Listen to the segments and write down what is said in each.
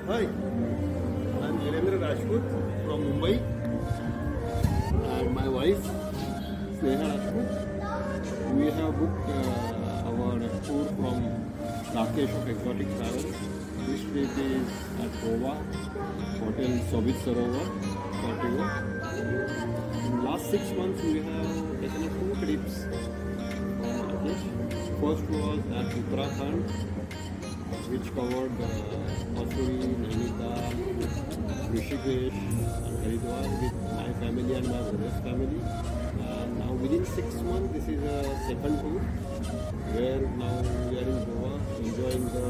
Hi, I'm Virendra Rajput from Mumbai and my wife Sneha Rajput. We have booked our tour from Rakesh of Exotictravolic. This trip is at Goa, Hotel Sobit Sarovar, Portugal. In the last 6 months we have taken 2 trips from Rakesh. First was at Uttarakhand, which covered Masuri, Nainital, Rishikesh and Haridwar with my family and my brother's family. And now within 6 months this is a second tour where now we are in Goa enjoying the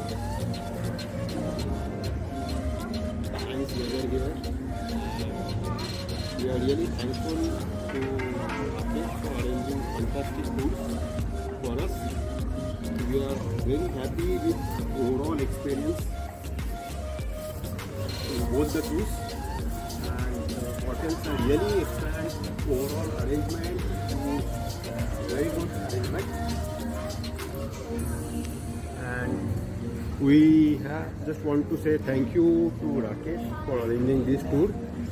nice weather here. We are really thankful to Rakesh for arranging fantastic tours for us. We are very happy with overall experience in both the tours, and hotels are really excellent. Overall arrangement is very good arrangement, and we just want to say thank you to Rakesh for arranging this tour.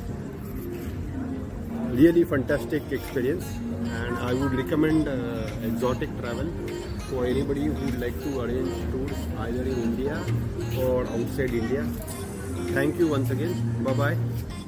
Really fantastic experience, and I would recommend Exotictravol for anybody who would like to arrange tours either in India or outside India. Thank you once again. Bye bye.